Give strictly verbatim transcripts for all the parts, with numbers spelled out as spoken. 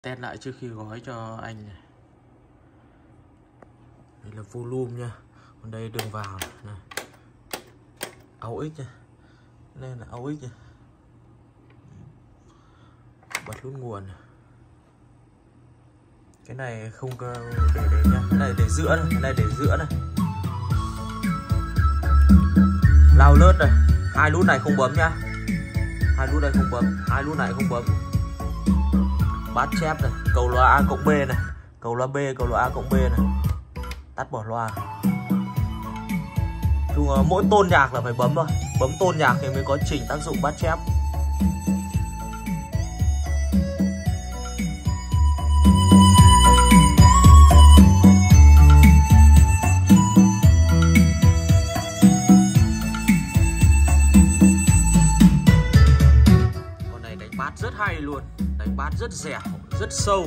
Test lại trước khi gói cho anh này. Đây là volume nha. Còn đây đường vào này, này. a u ích nha. Đây là a u ích nha. Bật nút nguồn. Cái này không để để nha. Cái này để giữa này, cái này để giữa này. Lao lướt này, hai nút này không bấm nhá. Hai nút này không bấm, hai nút này không bấm. Bát chép này, cầu loa A cộng B này, cầu loa B, cầu loa A cộng B này. Tắt bỏ loa. Chung mỗi tôn nhạc là phải bấm thôi, bấm tôn nhạc thì mới có chỉnh tác dụng bát chép. Con này đánh bát rất hay luôn, đánh bát rất dẻo, rất sâu.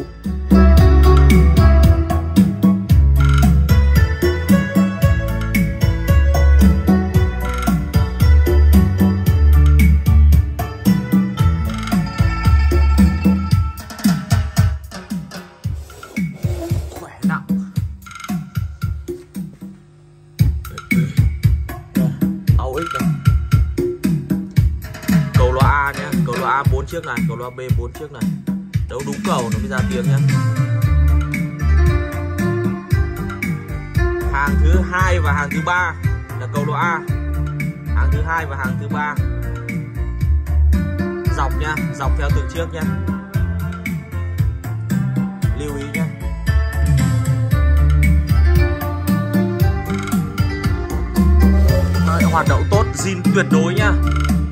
Khỏe nặng. a u ích này. Cầu loa A nhé, cầu loa A bốn chiếc này, cầu loa B bốn chiếc này. Đấu đúng cầu nó mới ra tiếng nhé. Hàng thứ hai và hàng thứ ba là cầu loa A. Hàng thứ hai và hàng thứ ba. Dọc nha, dọc theo từng chiếc nhé. Lưu ý nhé. Hoạt động tốt, zin tuyệt đối nhá.